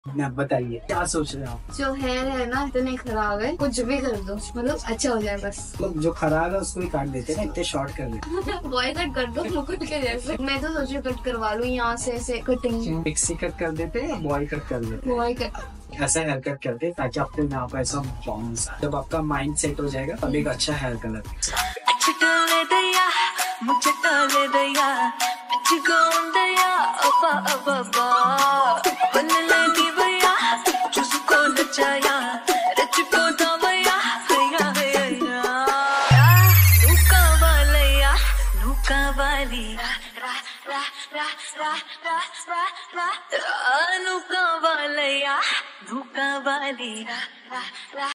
ना बताइए क्या सोच रहे हो आप? जो हेयर है ना इतने खराब है, कुछ भी कर दो मतलब अच्छा हो जाए बस। मतलब जो खराब है उसको ही काट देते हैं ना, इतने शॉर्ट कर देते बॉय कट कर दो मुकुट के जैसे। मैं तो सोच रही कट करवा लूं यहाँ से ऐसे कटिंग। हैं। पिक्सी कट कर देते हैं या बॉय कट कर देते बॉय कट। हैं? ऐसा हेयर कट करते हैं ताकि आपको यहाँ पर ऐसा बाउंस, जब आपका माइंड सेट हो जाएगा तब एक अच्छा हेयर कलर। मुझे डाले दया मुझको दया अबा अबा अबा बनने लगी भैया जिसको नचाया रचको दवया भैया भैया नुका वालिया नुका वाली रा रा रा रा रा रा रा रा नुका वालिया नुका वाली रा रा रा